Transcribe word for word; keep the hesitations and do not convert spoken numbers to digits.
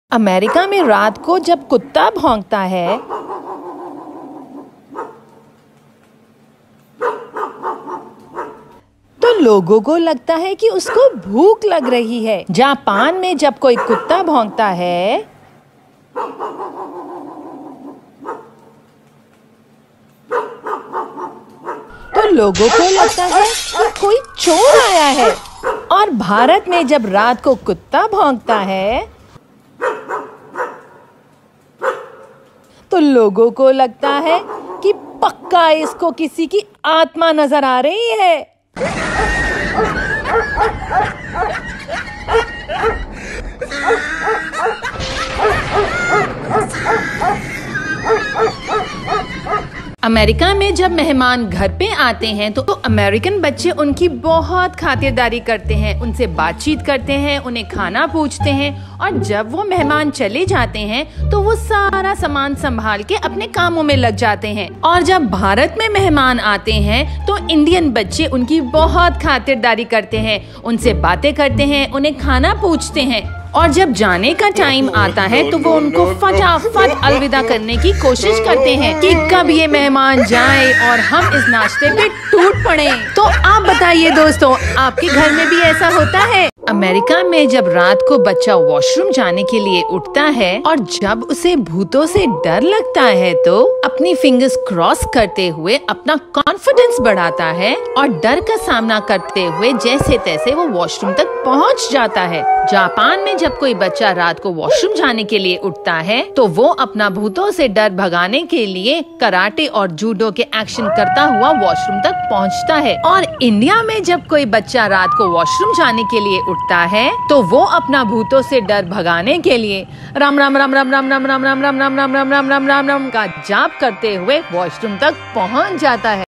America में रात को जब कुत्ता भौंकता है तो लोगों को लगता है कि उसको भूख लग रही है। जापान में जब कोई कुत्ता भौंकता है तो लोगों को लगता है कि कोई चोर आया है। और भारत में जब रात को कुत्ता भौंकता है तो लोगों को लगता है कि पक्का इसको किसी की आत्मा नजर आ रही है। अमेरिका में जब मेहमान घर पे आते हैं तो, तो अमेरिकन बच्चे उनकी बहुत खातिरदारी करते हैं, उनसे बातचीत करते हैं, उन्हें खाना पूछते हैं और जब वो मेहमान चले जाते हैं तो वो सारा सामान संभाल के अपने कामों में लग जाते हैं। और जब भारत में मेहमान आते हैं तो इंडियन बच्चे उनकी बहुत खातिरदारी करते हैं, उनसे बातें करते हैं, उन्हें खाना पूछते हैं और जब जाने का टाइम आता है तो वो उनको फटाफट अलविदा करने की कोशिश करते हैं कि कब ये मेहमान जाए और हम इस नाश्ते पे टूट पड़े। तो आप बताइए दोस्तों, आपके घर में भी ऐसा होता है? अमेरिका में जब रात को बच्चा वॉशरूम जाने के लिए उठता है और जब उसे भूतों से डर लगता है तो अपनी फिंगर्स क्रॉस करते हुए अपना कॉन्फिडेंस बढ़ाता है और डर का सामना करते हुए जैसे तैसे वो वॉशरूम तक पहुंच जाता है। जापान में जब कोई बच्चा रात को वॉशरूम जाने के लिए उठता है तो वो अपना भूतों से डर भगाने के लिए कराटे और जूडो के एक्शन करता हुआ वॉशरूम तक पहुंचता है। और इंडिया में जब कोई बच्चा रात को वॉशरूम जाने के लिए उठता है तो वो अपना भूतों से डर भगाने के लिए राम राम राम राम राम राम राम राम राम राम राम राम राम राम राम राम का जाप करते हुए वॉशरूम तक पहुंच जाता है।